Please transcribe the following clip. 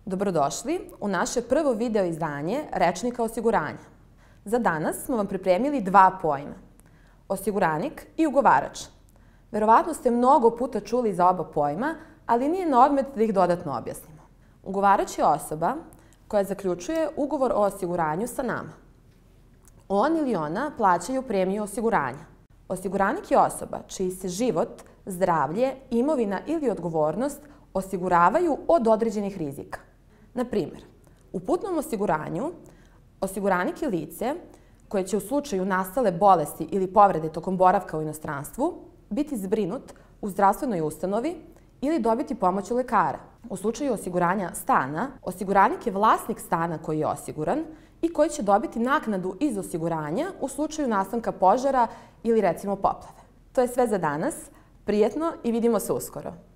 Dobrodošli u naše prvo video izdanje Rečnika osiguranja. Za danas smo vam pripremili dva pojma: osiguranik i ugovarač. Verovatno ste mnogo puta čuli za oba pojma, ali nije na odmet da ih dodatno objasnimo. Ugovarač je osoba koja zaključuje ugovor o osiguranju sa nama. On ili ona plaćaju premiju osiguranja. Osiguranik je osoba čiji se život, zdravlje, imovina ili odgovornost osiguravaju od određenih rizika. Na primjer, u putnom osiguranju osiguranik je lice koje će u slučaju nastale bolesti ili povrede tokom boravka u inostranstvu biti zbrinut u zdravstvenoj ustanovi ili dobiti pomoć od lekara. U slučaju osiguranja stana, osiguranik je vlasnik stana koji je osiguran i koji će dobiti naknadu iz osiguranja u slučaju nastanka požara ili recimo poplave. To je sve za danas. Prijetno i vidimo se uskoro.